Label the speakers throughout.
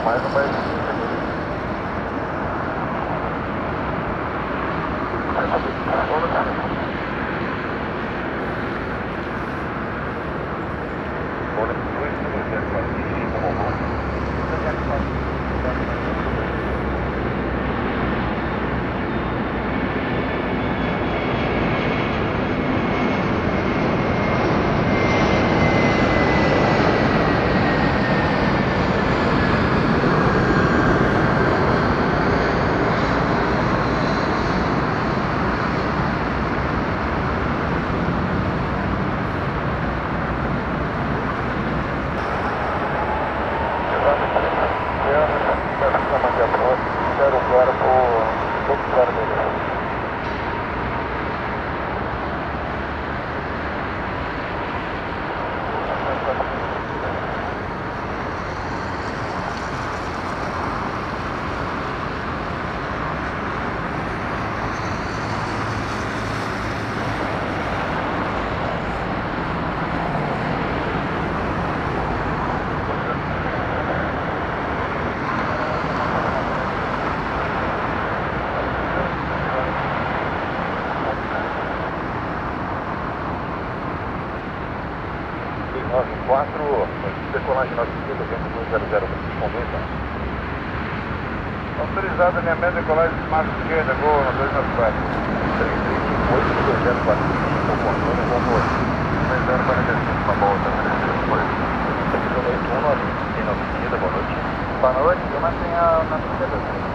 Speaker 1: mais não vai existir. Decolagem 900, vento 100, conduta. Autorizada minha média decolagem de marcha esquerda, gol no 294. 3358, 2045, controle, vamos 2045, tá bom, tá beleza. 1 tem na esquerda, boa noite. Boa noite, eu mantenho na esquerda.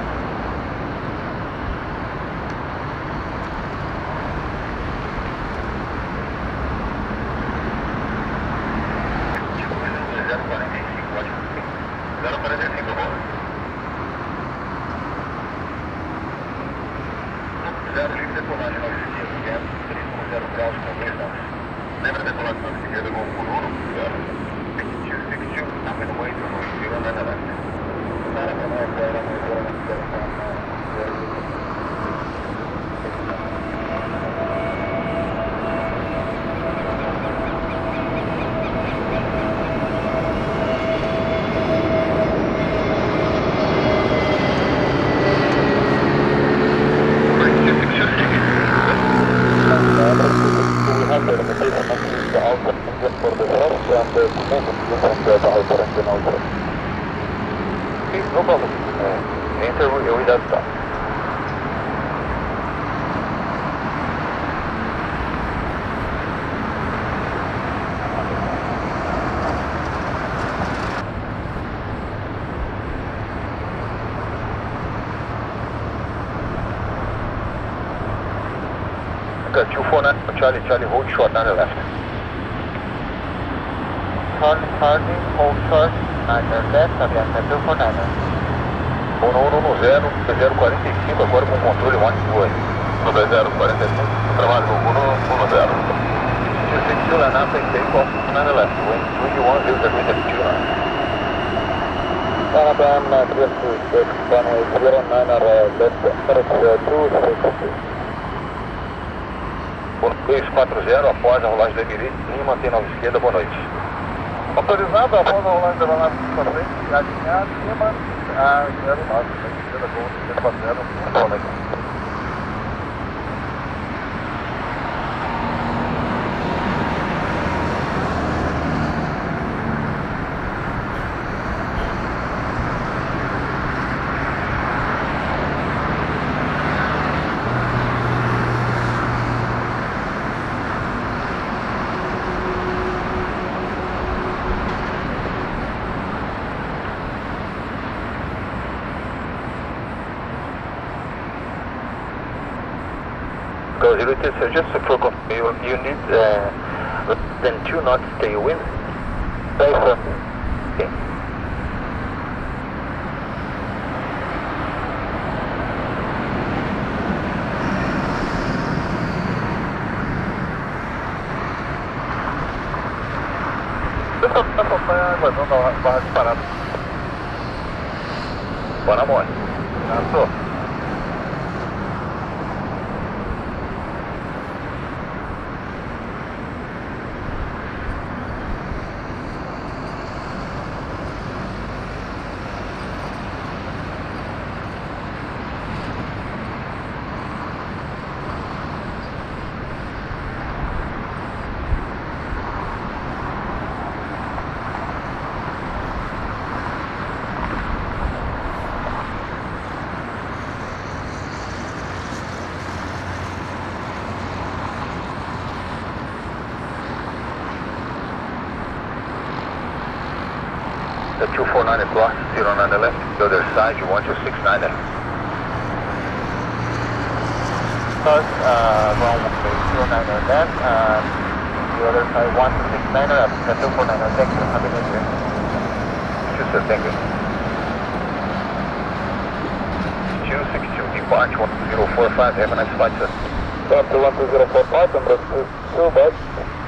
Speaker 1: Lembra da decolagem na esquerda com o Cururu? No problem. Enter without stop. Got 249, Charlie, hold short on the left. Charlie, hold short on the left, again, 249. 1110, 045, agora com controle 1-2. No 2045, trabalho no 110. 262 and up, take off on the left, wind 21, 072 now. Alabama 326, runway 09 at left, 260. 240, após a rolagem da Emirates, Lima, mantém 9 esquerda, boa noite. Autorizado, após a rolagem da Emirates para frente, alinhado, Lima, a 09, esquerda, gol, 240, boa noite. Go 02, so just for you need then 2 knots tailwind. Right, sir. Okay. Essa acompanha a invasão da barra de parada. Boa noite. Passou. 249 across, 09 left, the other side, 1269 there.
Speaker 2: Cross, wrong, 09 left, the other side, 1269 up, 249, thank you, have a good day.
Speaker 1: Yes, sir, thank you. 262, depart 1045, have a nice flight, sir.
Speaker 2: Up to 1045, number 2, bus.